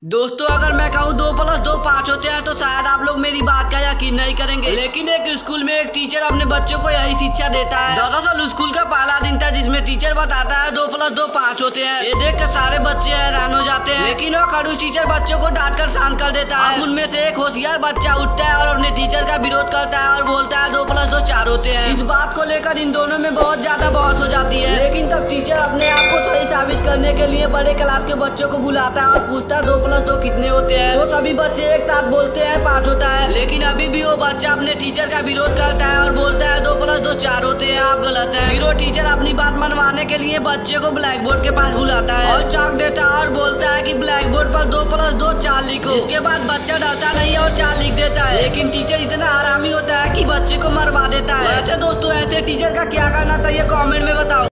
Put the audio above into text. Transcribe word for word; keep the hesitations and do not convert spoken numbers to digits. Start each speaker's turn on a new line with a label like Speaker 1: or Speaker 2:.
Speaker 1: दोस्तों अगर मैं कहूँ दो प्लस दो पाँच होते हैं तो शायद आप लोग मेरी बात का यकीन नहीं करेंगे, लेकिन एक स्कूल में एक टीचर अपने बच्चों को यही शिक्षा देता है। दरअसल स्कूल का पहला दिन था जिसमें टीचर बताता है दो प्लस दो पाँच होते हैं। ये देख कर सारे बच्चे हैरान हो जाते हैं, लेकिन वो खड़ूस टीचर बच्चों को डांट कर शांत कर देता है। अब उनमें से एक होशियार बच्चा उठता है और अपने टीचर का विरोध करता है और बोलता है दो प्लस दो चार होते हैं। इस बात को लेकर इन दोनों में बहुत ज्यादा बहस हो जाती है, लेकिन तब टीचर अपने आप को सही साबित करने के लिए बड़े क्लास के बच्चों को बुलाता है और पूछता है दो प्लस दो कितने होते हैं। तो सभी बच्चे एक साथ बोलते हैं पाँच होता है, लेकिन अभी भी वो बच्चा अपने टीचर का विरोध करता है और बोलता है दो प्लस दो चार होते हैं, आप गलत हैं। फिर वो टीचर अपनी बात मनवाने के लिए बच्चे को ब्लैक बोर्ड के पास बुलाता है और चाक देता है और बोलता है कि ब्लैक बोर्ड पर दो प्लस दो चार लिखो। इसके बाद बच्चा डरता नहीं है और चार लिख देता है, लेकिन टीचर इतना हरामी होता है कि बच्चे को मरवा देता है। वैसे दोस्तों ऐसे टीचर का क्या करना चाहिए कमेंट में बताओ।